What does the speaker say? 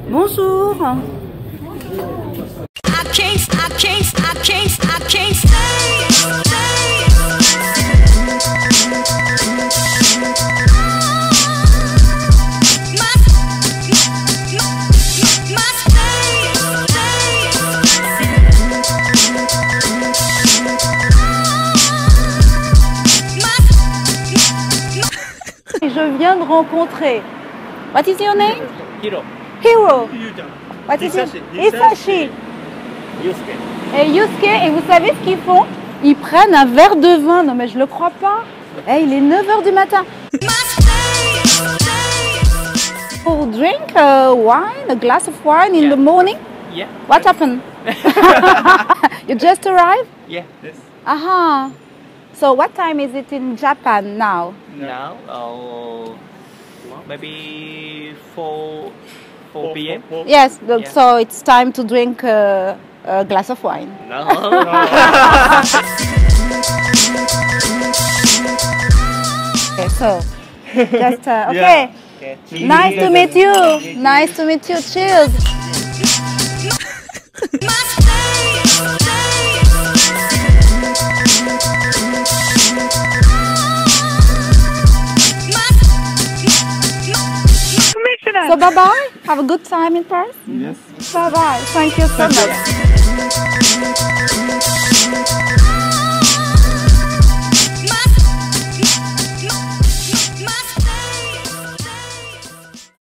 Bonjour. Je viens de rencontrer. What is your name? Hiro. Hiro. What is it? Hisashi. Yusuke. Et Yusuke, et vous savez ce qu'ils font? Ils prennent un verre de vin. Non mais je le crois pas. Eh, il est 9 h du matin. Pour drink wine, a glass of wine in the morning. Yeah. What happened? You just arrived? Yeah. Yes. Aha. So what time is it in Japan now? Now, maybe 4 p.m. Yes, Yeah. so it's time to drink a glass of wine. No. Okay, so just okay. Okay. Nice to meet you. Nice to meet you. Cheers. So bye bye. Have a good time in Paris. Yes. Bye bye. Thank you so much.